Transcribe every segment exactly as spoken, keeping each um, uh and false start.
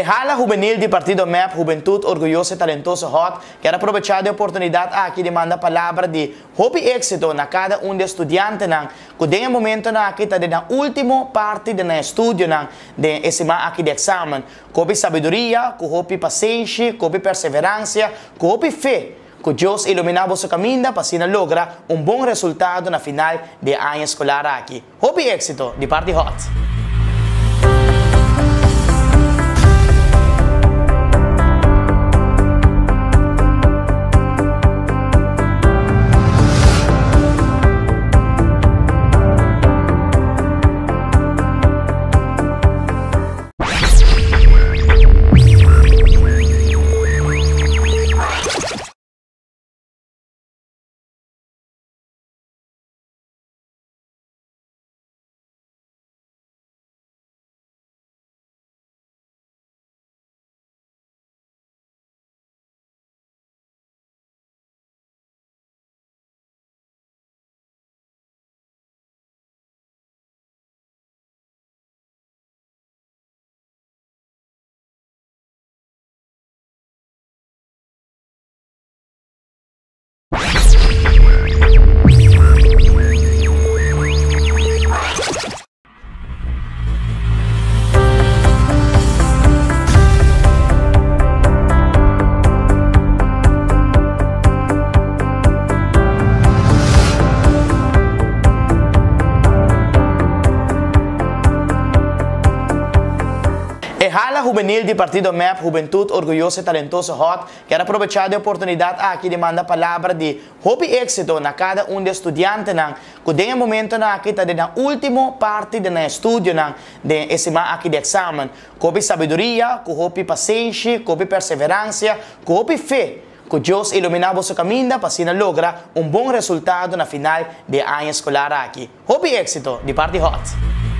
El ala juvenil do Partido M E P, Juventud Orgulhosa e Talentosa Hot, quer aproveitar a oportunidade aqui de mandar palavra de hope êxito na cada um dos estudantes que tem momento na aqui está na última parte do estudo na de esse aqui de exame, com sabedoria, com hope paciência, com perseverança, com hope fé. Que Deus ilumina o seu caminho para assim lograr um bom resultado na final de ano escolar aqui. Hope êxito de parte Hot. El ala juvenil do Partido M E P, Juventud Orgulhosa e Talentosa Hot, quer aproveitar a oportunidade aqui de mandar palavra de hope êxito na cada um dos estudantes que tem momento na aqui está na última parte do estudo de esse aqui de exame, com sabedoria, com hope paciência, com perseverança, com hope fé. Que Deus ilumina o seu caminho para assim lograr um bom resultado na final de ano escolar aqui. Hope êxito de parte Hot.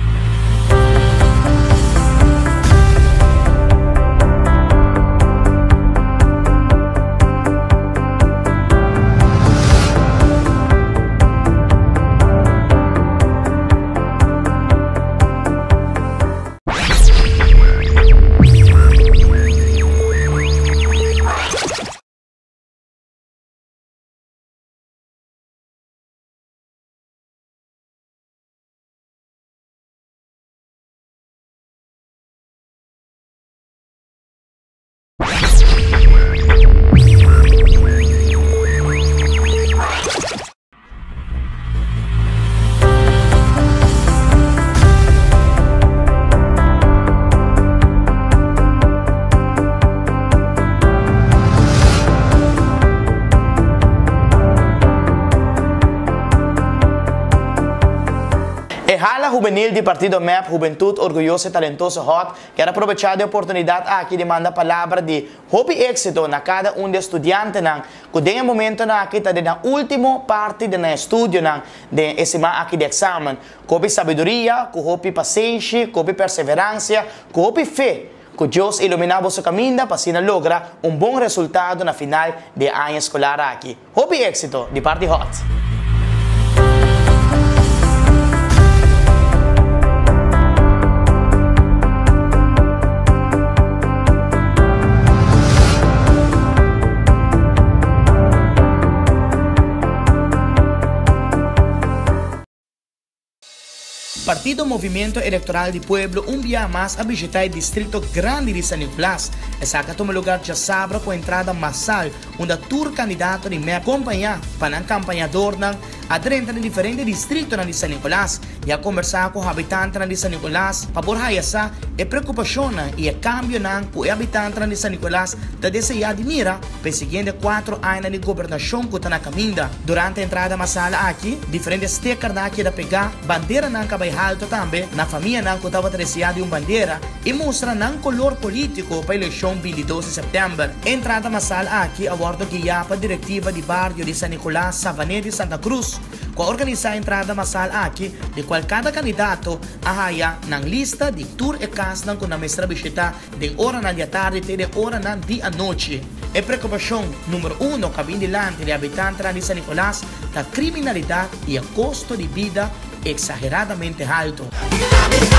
El ala juvenil do Partido M E P, Juventud Orgulhosa e Talentosa Hot, quer aproveitar a oportunidade aqui de mandar palavra de hope êxito na cada um dos estudantes que tem momento na aqui está na última parte do estudo de esse aqui de exame, com sabedoria, com hope paciência, com perseverança, com hope fé. Que Deus ilumina o seu caminho para assim lograr um bom resultado na final de ano escolar aqui. Hope êxito de parte Hot. Partido Movimento Electoral do Pueblo um dia mais a visitar o distrito grande de San Nicolás. Essa toma lugar já sábado com entrada massal, onde tour candidato de M E P acompanhar para a campanhador aderente de diferentes distritos de San Nicolás e a conversar com os habitantes de San Nicolás para borrar essa e preocupação e o cambio com os habitantes de San Nicolás da desejar de mira para os seguintes quatro anos de governação que está na caminha. Durante a entrada massal aqui, diferentes stickers aqui da pegar, bandeira na cabeça alto também, na família não que estava treceada de uma bandeira e mostra não color político para a eleição vinte e dois de setembro. Entrada massal aqui a bordo guiada para a diretiva de barrio de San Nicolás, Savanete e Santa Cruz, que organiza a entrada massal aqui de qual cada candidato ahaya na lista de tour e casa que na mestra visita de hora na dia tarde até de hora na dia noite. E preocupação número um que vem delante de habitantes de San Nicolás da criminalidade e o custo de vida exageradamente alto.